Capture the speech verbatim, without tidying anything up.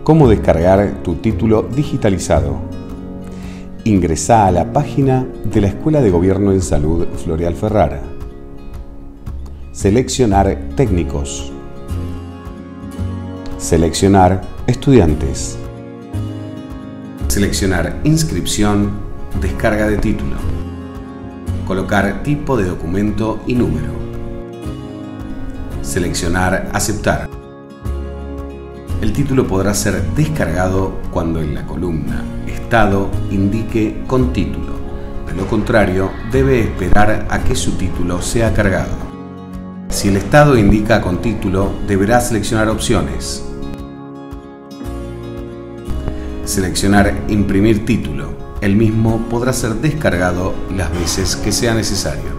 cómo descargar tu título digitalizado. Ingresá a la página de la Escuela de Gobierno en Salud Floreal Ferrara. Seleccionar técnicos. Seleccionar estudiantes. Seleccionar inscripción, descarga de título. Colocar tipo de documento y número. Seleccionar aceptar. El título podrá ser descargado cuando en la columna Estado indique con título. De lo contrario, debe esperar a que su título sea cargado. Si el Estado indica con título, deberá seleccionar opciones. Seleccionar imprimir título. El mismo podrá ser descargado las veces que sea necesario.